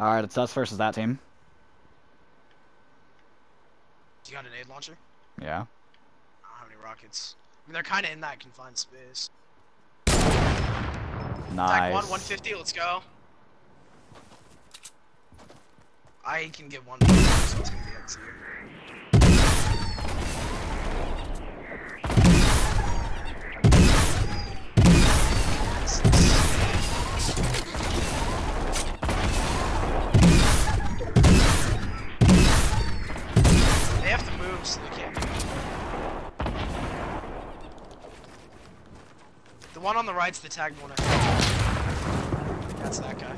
Alright, it's us versus that team. Do you got an aid launcher? Yeah. I don't have any rockets. I mean, they're kind of in that confined space. Nice. Attack 150, let's go. I can get one, so it's gonna be up to you. They have to move, so they can't do it. The one on the right's the tagged one. That's that guy.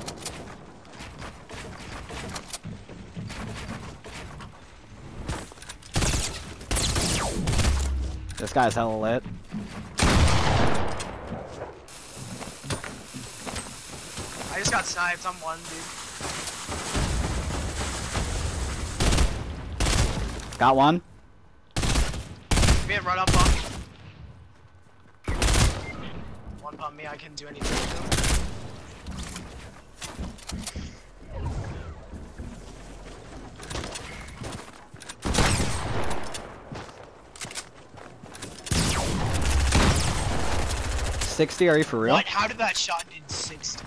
This guy's hella lit. I just got sniped. I'm one, dude. Got one. Being run up on me. One pump me, I couldn't do anything with him. 60, are you for real? What? How did that shot do 60?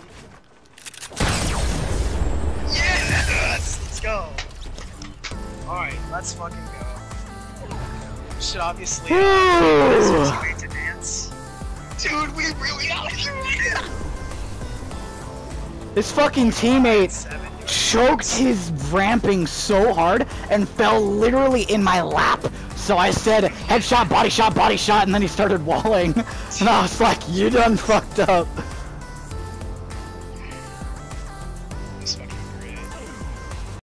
Yes! Let's go! Alright, let's fucking go. Should obviously teammate to dance. Dude, we really out here right now! His fucking teammate choked his ramping so hard and fell literally in my lap. So I said, headshot, body shot, and then he started walling. And I was like, you done fucked up.